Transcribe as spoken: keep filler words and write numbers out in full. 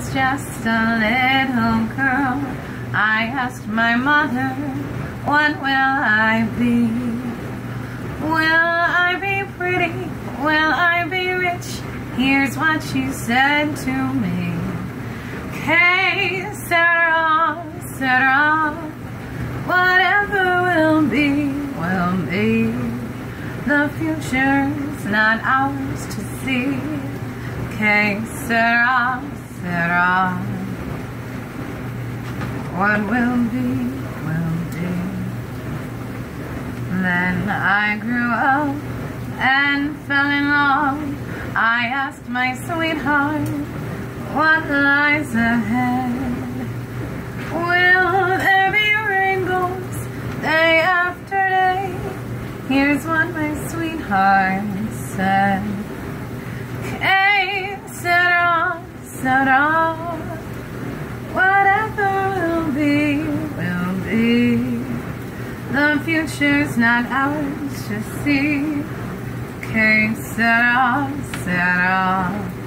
was just a little girl, I asked my mother, what will I be? Will I be pretty? Will I be rich? Here's what she said to me. Que sera, sera, whatever will be, will be. The future's not ours to see. Que sera, sera, what will be, will be. Then I grew up and fell in love. I asked my sweetheart, what lies ahead? Will there be rainbows day after day? Here's what my sweetheart said. Que sera, sera, whatever will be, will be. The future's not ours to see. Que sera, sera.